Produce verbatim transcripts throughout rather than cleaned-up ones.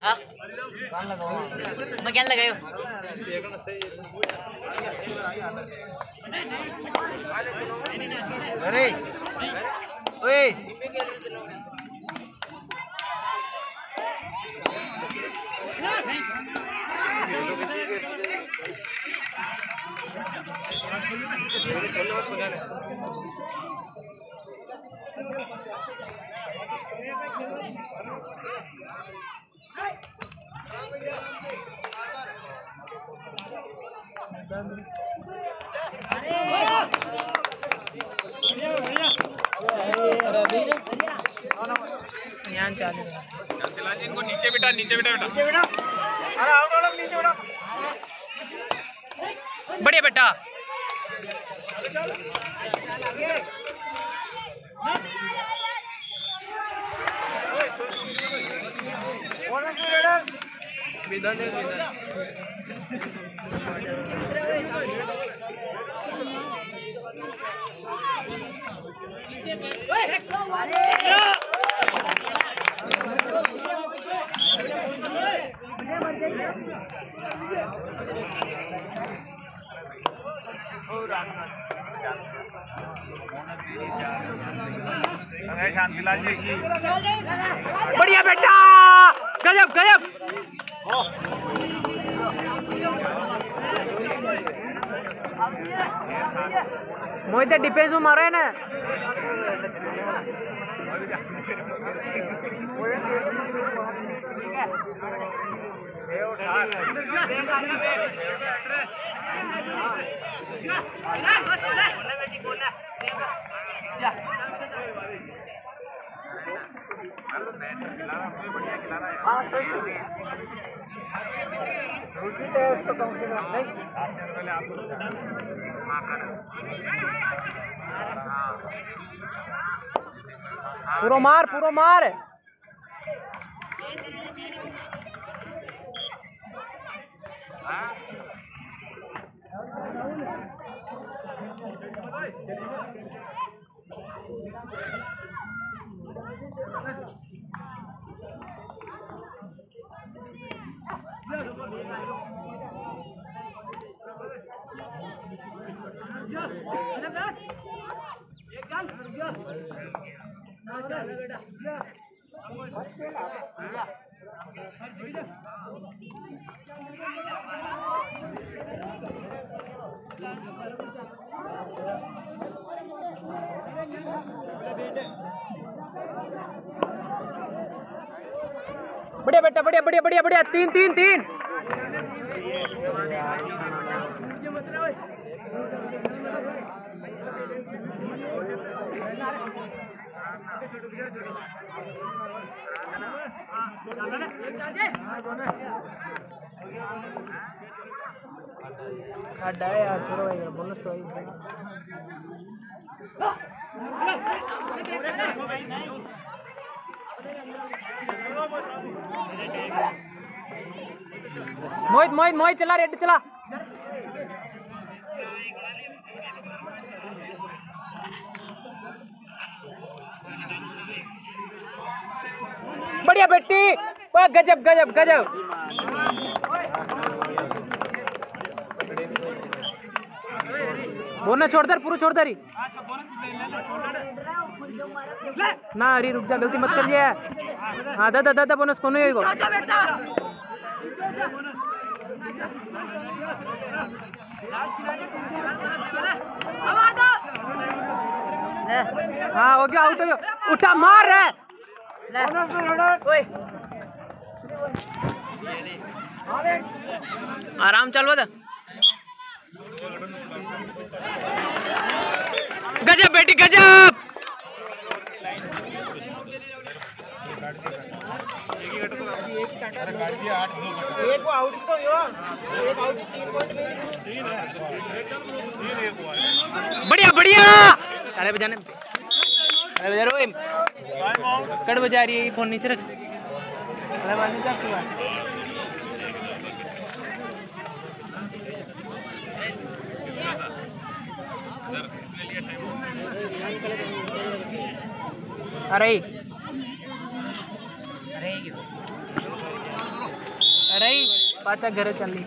हाँ मैं क्या लगायो अरे ओए इनको नीचे बिठा नीचे बिठा बेटा अरे आओ लोग नीचे बिठा बढ़िया बेटा विधान शांतिलाल जी की बढ़िया बेटा गजब गजब मोहित डिफेंस में मारे ना पूरा मार पूरा मार बढ़िया बेटा बढ़िया बढ़िया बढ़िया बढ़िया तीन तीन तीन खड्डा है यार छोड़ो भाई बोनस तो मोहित मोहित मोहित चला रेड चला बढ़िया बेटी गजब गजब गजब बोनस छोड़ दर पूरा छोड़ दर ही ना अरे रुक जा गलती मत करिए हाँ दादा दादा बोनस कौन है हाँ हो गया आउट हो गया उठा मार है आराम चल बता गजब बेटी गजब एक आउट तो एक आउट तीन पॉइंट तीन है बढ़िया बढ़िया अरे बजाने अरे बजा रो कट बजा रही है फोन नीचे रख अरे बात नहीं आपकी बात अरे अरे पाचा घरे चली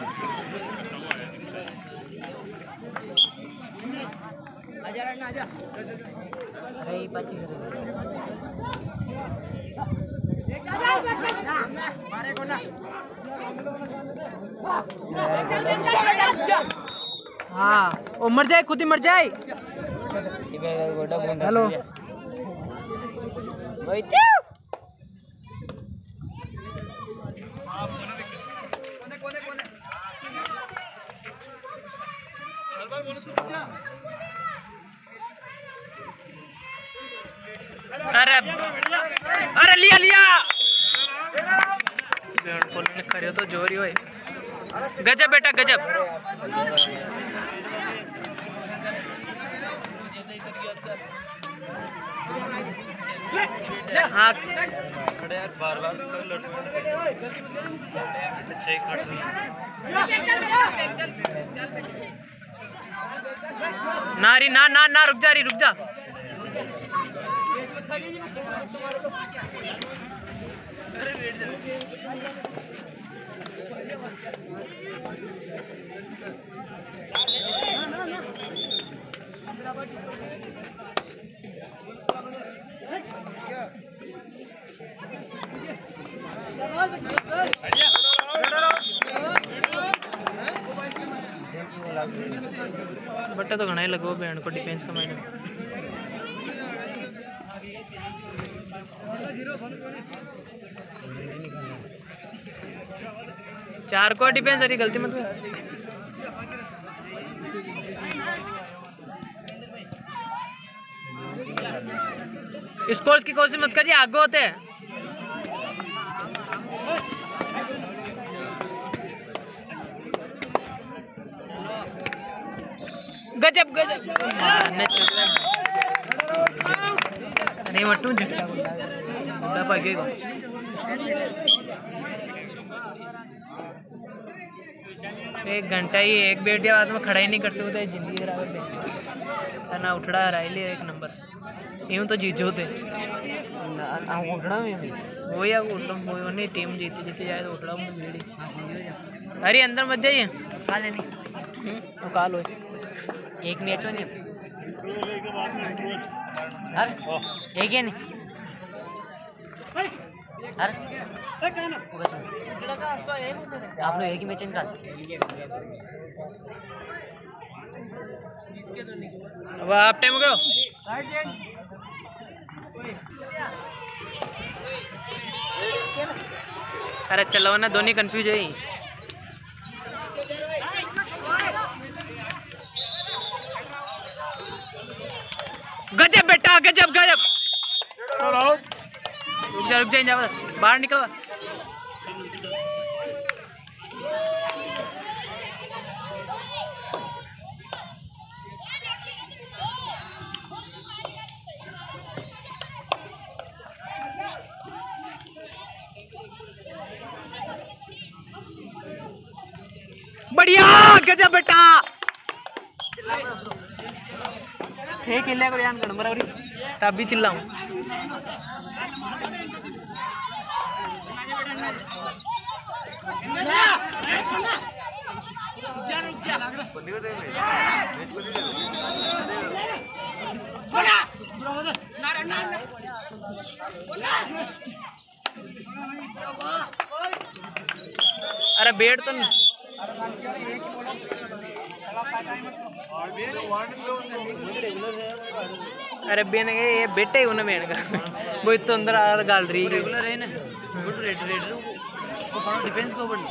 अरे पाची घरे हाँ वो मर जाए खुद ही मर जाए हेलो अरे अरे लिया लिया ने खरे तो जोरी होए गजब बेटा गजब हाँ खड़े यार बार बार छह खट ना री ना ना ना रुक जा री रुक जा बट्टा तो घना ही लगो बैंड को डिफेंस का मायने चार को डिफेंस अरे गलती मत स्कोर्स की कोशिश मत करिए आगे होते हैं गजब गजब नहीं मट्टू झटका बुढ़ा भाग्य को एक घंटा ही एक बेट बाद में खड़ा ही नहीं कर सकते जिंदगी खराब है ना उठड़ा हराई लिया एक नंबर से यूँ तो जीत होते उठना में वो या उठा वो नहीं टीम जीती जीती जाए तो उठड़ा मेरी अरे अंदर मत जाइए खा लेनी तो काल हो एक मैच हो नहीं अरे एक ही नहीं अरे आप लोग एक ही मैच निकाल अब आप टाइम हो गया अरे चलो ना दोनों कंफ्यूज है गजब बेटा गजब गजब रुक जा रुक जा बाहर निकल बढ़िया गजब बेटा थे किले को यान गड़बड़ हो रही तब भी चिल्लाऊं अरे बेट तो नहीं अरे बेन ये बेटे ही उन्हें बेन का वो तो अंदर आ गाल रही रेगुलर है ना गुड रेड रेड को पानो डिफेंस को बन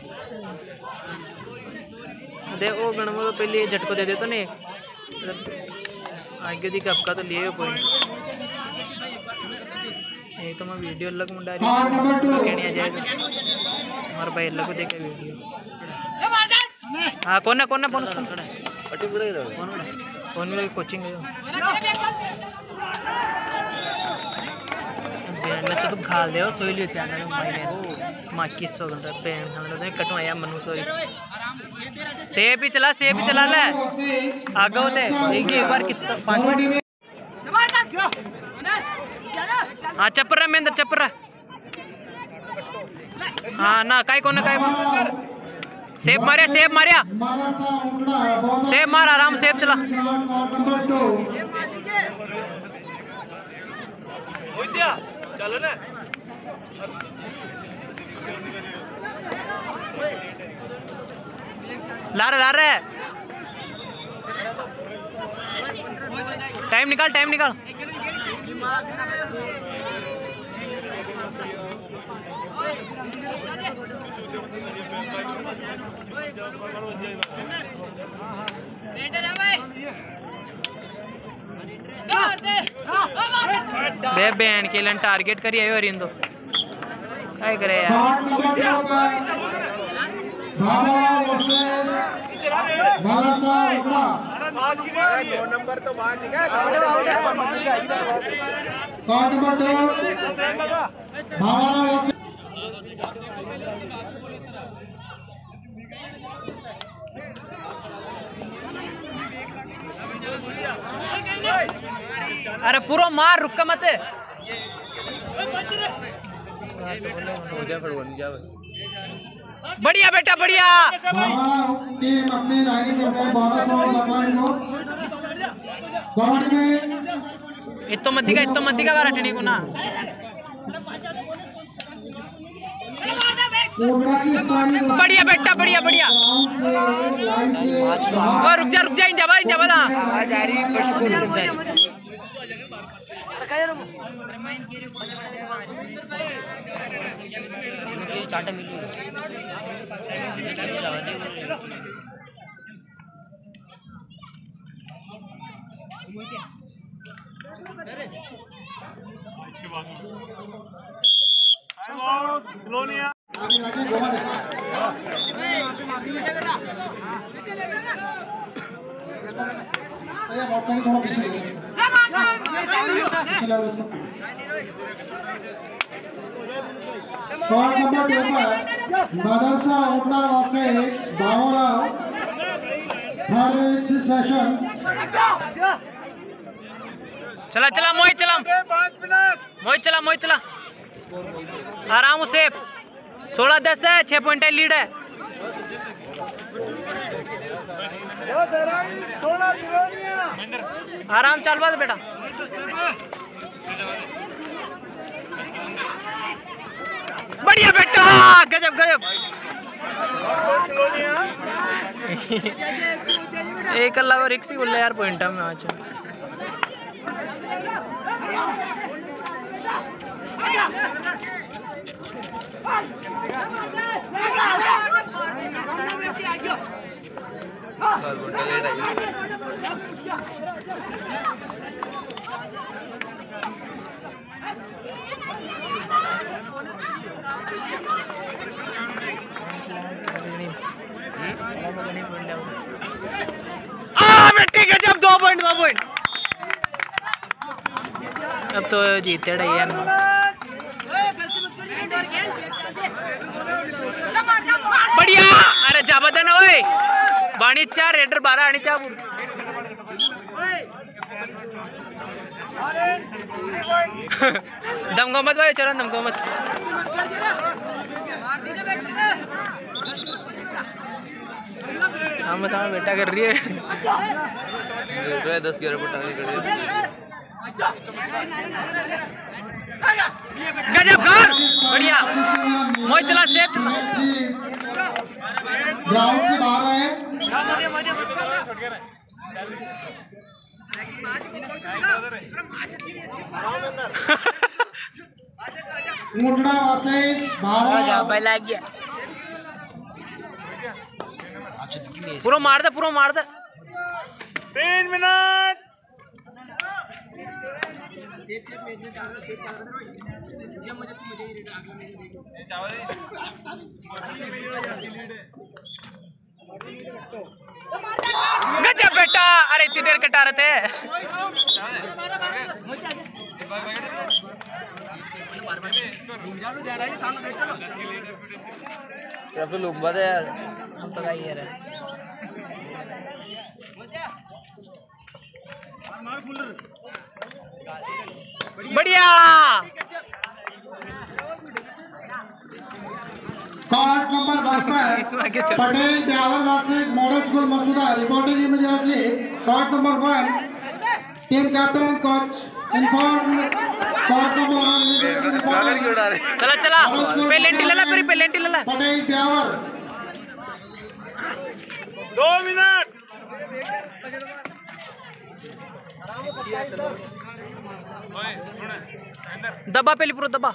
दे ओ गणमो तो पहले झटको दे दे तो नहीं आगे दी कप का तो लिए कोई ये तो मैं वीडियो अलग मुंडा रही कहनी आ जाएगा हमारे भाई अलग को देखे वीडियो हाँ कौन ना कौन ना बोनस कौन खड़ा है पट्टी पूरा ही रहो कौन मेरी कोचिंग गयो बेन ने तो खाल दे सोई लेते हैं भाई ने मां किस सौ घंटा बेन हमने तो कटवाया मनु सोई सेब भी चला सेब भी चला ले आगे होते एक एक बार कितना पांच हाँ चप्पर रहा मैं अंदर चप्पर रहा हाँ ना काय कोण काय कोण सेफ मारिया सेफ मारिया सेफ मार आराम सेफ चला चलो ना ला रहे ला रहे टाइम निकाल टाइम निकाल दे बैन के लिए टारगेट करी आयो अरिंदो काय करे यार दो नंबर तो बाहर निकल अरे पूरा मार रुका मत बढ़िया बेटा बढ़िया टीम अपनी लाइनिंग करते हैं बारह सौ बकलाइन को गॉड में इतो मत का इतो मत का वारटणी को ना बढ़िया बेटा बढ़िया बढ़िया और रुक जा रुक जा इंजा इंजा बना आवाज आ रही पशु को चाटा मिली आगे आगे गोवा देखा भैया मोटरसाइकिल थोड़ा पीछे ले पीछे लाओ उसको शॉट नंबर टू पर मदरसा उड़ना versus Bawra third is this session चला चला मोहित चला मोहित चला मोहित चला आराम से सोलह दस है छह पॉइंट लीड है आराम चल बात बेटा बढ़िया बेटा गजब गजब एक अलावा रिक्सी बोल यार पॉइंट में आज बेटी गजब दो पॉइंट दो पॉइंट अब तो जीते रही है बढ़िया अरे जाबदन ओए बाणी चार रेडर बारह आणि चा दमको मत भाई चरण दमको मत हम बता बेटा कर रही है दस ग्यारह फुट आगे खड़े गजब कर बढ़िया मोहित चला सेफ ग्राउंड से बाहर है ऊंटड़ा वर्सेस बावरा लग गया पूरा मार दे पूरा मार दे तीन मिनट गजब बेटा अरे इतनी देर कटा रहे थे क्या तो लोग बात है यार हम तो का ये रहे बढ़िया Court number one five. Patel Dawar versus Model School Masuda. Reporting immediately. Court number one. Team captain and coach informed. Court number one. चला चला पेलेंटी ले ला फिर पेलेंटी ले ला Patel Dawar. दो मिनट दबा पहले पूरा दबा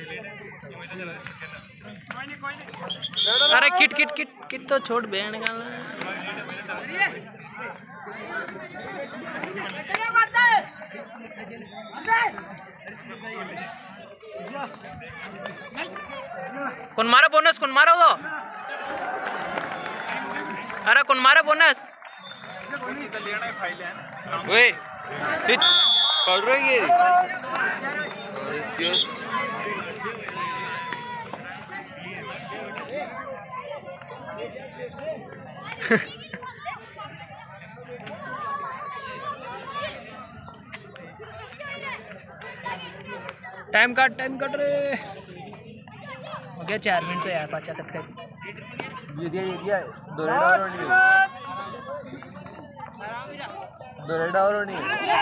अरे किट किट किट किट तो छोड़ बहन का कौन मारा बोनस कौन मारा वो अरे कौन मारा बोनस ओए पढ़ रही है टाइम काट टाइम काट रे हो गया चार मिनट तो यार पाचा तक ये दिया ये दिया दो रेड और नहीं दो रेड और नहीं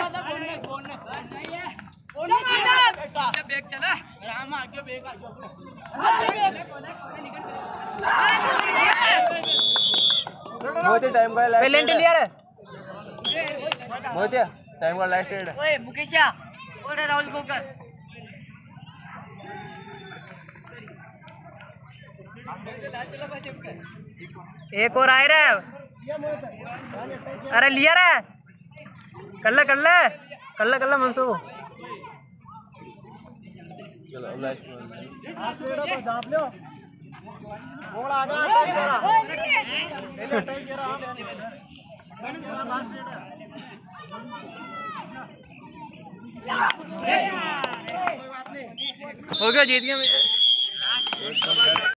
मोती टाइम का लास्ट पेलेंटी लिया रे मोती टाइम का लास्ट डेट है ओए मुकेशा ओए राहुल कोकर एक और आए रे अरे लिया रे कर ले कर ले कर ले कर ले मनसू चलो अब लास्ट बोल आ जा हो गया जीत गया मैं